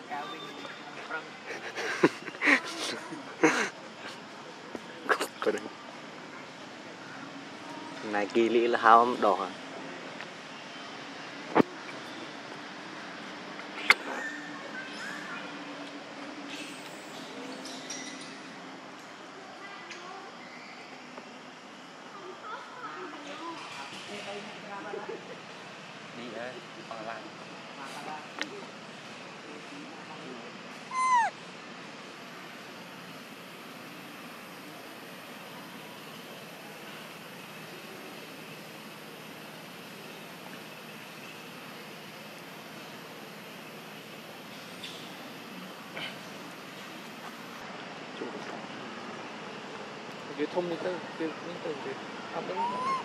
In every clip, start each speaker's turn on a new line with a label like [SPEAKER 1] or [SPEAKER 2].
[SPEAKER 1] này kỳ lị là hao đỏ
[SPEAKER 2] đi đấy còn lại cái thùng này cái ăn đấy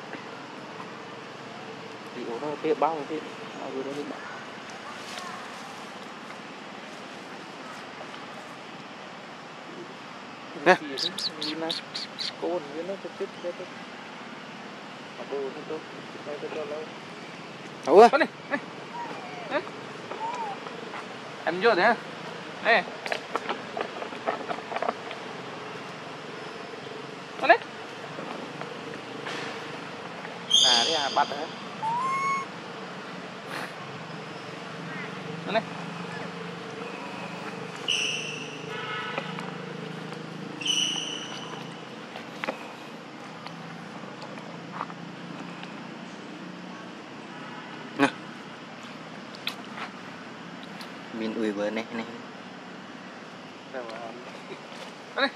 [SPEAKER 2] thì nó kia bao cái vừa đó đi bảo nè cô nó chết đây thôi đồ nó đâu đây cho lâu đâu á này em vô thế nè đấy à đấy à bắt đấy này
[SPEAKER 1] min ui bữa này này
[SPEAKER 2] đây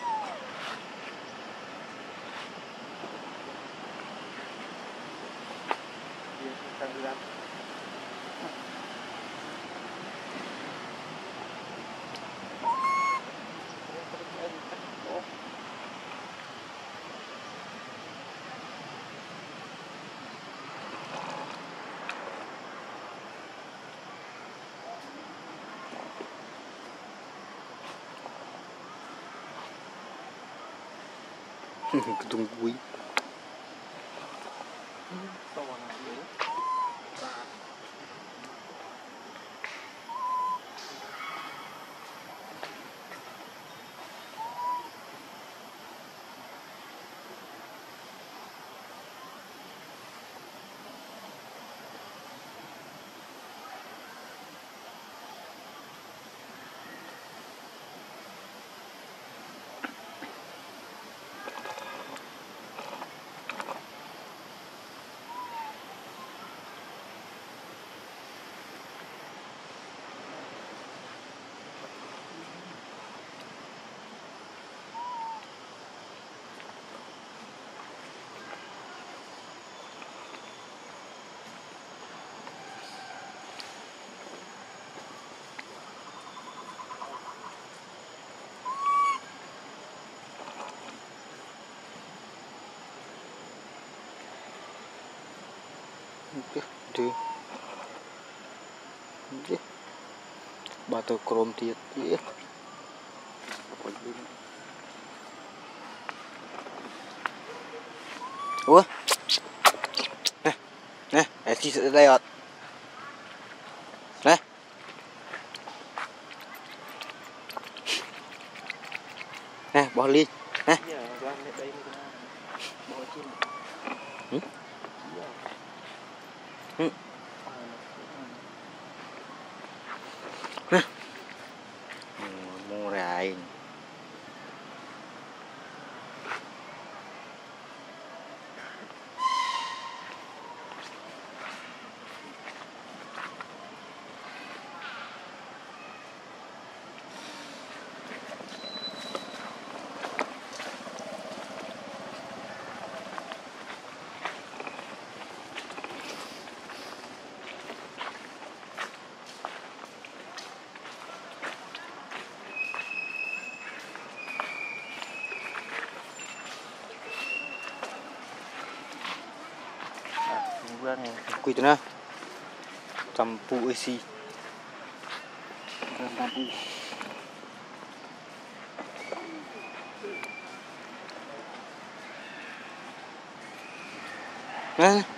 [SPEAKER 1] cái tung quý đi bà tôi chrome tiệt đi ủa nè nè để chị sẽ đây ạ nè nè bỏ ly nè mua rài quy tụi nó trăm pu AC nè